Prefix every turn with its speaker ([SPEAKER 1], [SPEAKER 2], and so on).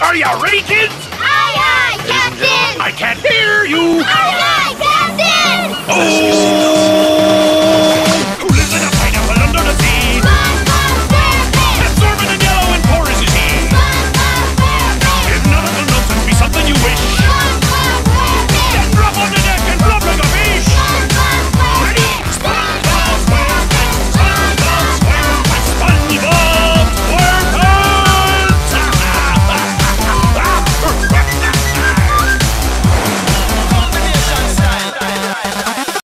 [SPEAKER 1] Are you ready, kids?
[SPEAKER 2] Aye, aye, Captain!
[SPEAKER 1] I can't hear you!
[SPEAKER 2] Aye, aye, Captain!
[SPEAKER 1] Oh!